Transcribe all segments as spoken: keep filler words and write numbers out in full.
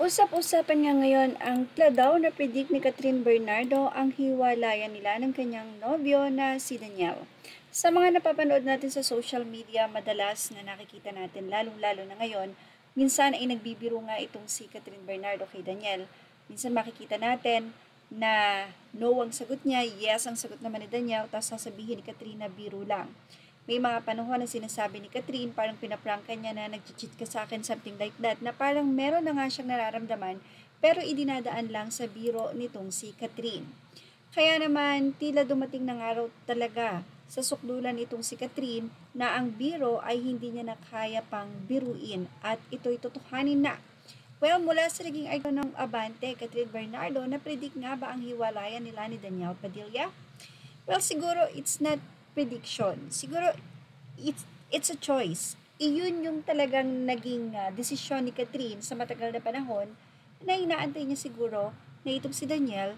Usap-usapan nga ngayon ang tila daw na predict ni Catherine Bernardo ang hiwalayan nila ng kanyang nobyo na si Daniel. Sa mga napapanood natin sa social media, madalas na nakikita natin, lalong-lalo na ngayon, minsan ay nagbibiro nga itong si Catherine Bernardo kay Daniel. Minsan makikita natin na no ang sagot niya, yes ang sagot naman ni Daniel, tapos sasabihin ni Catherine na biro lang. May mga panahon na sinasabi ni Catherine, parang pinaprangka niya na nag-cheat ka sa akin, something like that, na parang meron na nga siyang nararamdaman, pero idinadaan lang sa biro nitong si Catherine. Kaya naman, tila dumating ng araw talaga sa sukdulan itong si Catherine na ang biro ay hindi niya na kaya pang biruin at ito'y totohanin na. Well, mula sa naging icon ng Abante, Catherine Bernardo, na-predict nga ba ang hiwalayan nila ni Daniel Padilla? Well, siguro it's not prediction. Siguro, it's, it's a choice. Iyon yung talagang naging uh, desisyon ni Catherine sa matagal na panahon na inaantay niya siguro na itong si Daniel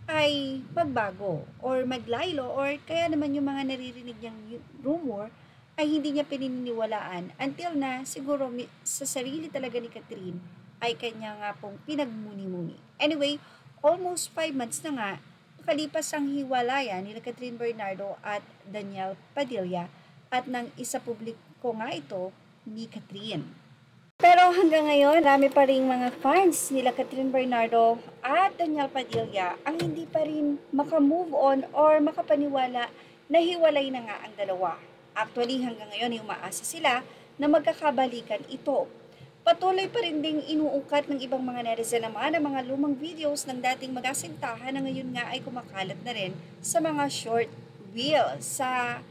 ay magbago or maglaylo or kaya naman yung mga naririnig niyang rumor ay hindi niya pininiwalaan until na siguro sa sarili talaga ni Catherine ay kanya nga pong pinagmuni-muni. Anyway, almost five months na nga nakalipas ang hiwalayan ni Catherine Bernardo at Daniel Padilla at nang isa publiko nga ito ni Catherine. Pero hanggang ngayon, marami pa rin mga fans nila Catherine Bernardo at Daniel Padilla ang hindi pa rin makamove on or makapaniwala na hiwalay na nga ang dalawa. Actually, hanggang ngayon ay umaasa sila na magkakabalikan ito. Patuloy pa rin ding inuungkat ng ibang mga netizen naman ang mga lumang videos ng dating magasintahan na ngayon nga ay kumakalat na rin sa mga short reel sa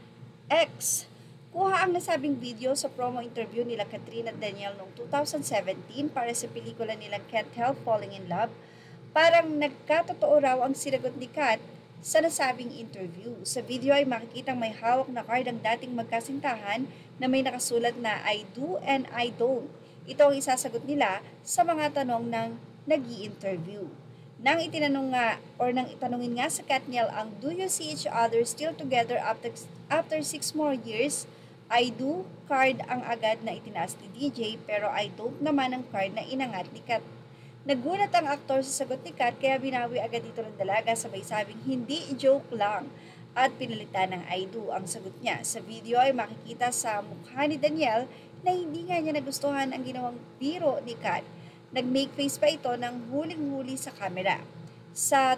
X. Kuha ang nasabing video sa promo interview nila Catherine at Daniel noong two thousand seventeen para sa pelikula nilang Can't Help Falling in Love. Parang nagkatotoo raw ang sinagot ni Kat sa nasabing interview. Sa video ay makikitang may hawak na card ang dating magkasintahan na may nakasulat na I do and I don't. Ito ang isasagot nila sa mga tanong ng nag-i-interview. Nang itinanong nga or nang itanungin nga sa Katniel ang do you see each other still together after, after six more years, I do card ang agad na itinaas ni D J pero I don't naman ang card na inangat ni Kat. Nagulat ang aktor sa sagot ni Kat kaya binawi agad dito ng dalaga sabay sabing hindi joke lang at pinalitan ng I do ang sagot niya. Sa video ay makikita sa mukha ni Daniel na hindi nga niya nagustuhan ang ginawang biro ni Kat. Nag-make face pa ito ng huling-huli sa camera. Sa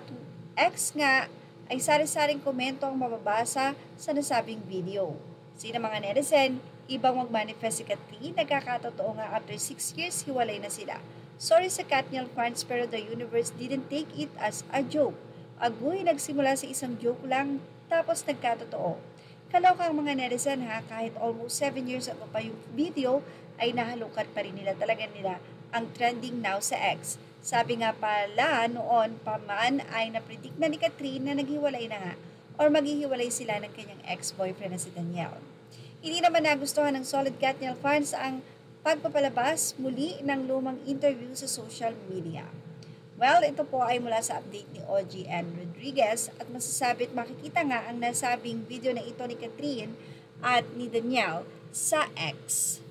X nga ay sari-saring komento ang mababasa sa nasabing video. Sina mga netizen, ibang mag-manifest si Catherine, nagkakatotoo nga after six years hiwalay na sila. Sorry sa Katniel fans pero the universe didn't take it as a joke. Agoy nagsimula sa isang joke lang tapos nagkatotoo. Kaloka ang mga netizen ha, kahit almost seven years ago pa yung video, ay nahalungkat pa rin nila talaga nila ang trending now sa X. Sabi nga pala noon pa man ay napredict na ni Catherine na naghiwalay na nga or maghihiwalay sila ng kanyang ex-boyfriend na si Daniel. Hindi naman nagustuhan ng solid Katniel fans ang pagpapalabas muli ng lumang interview sa social media. Well, ito po ay mula sa update ni O G N Rodriguez at masasabi at makikita nga ang nasabing video na ito ni Catherine at ni Daniel sa X.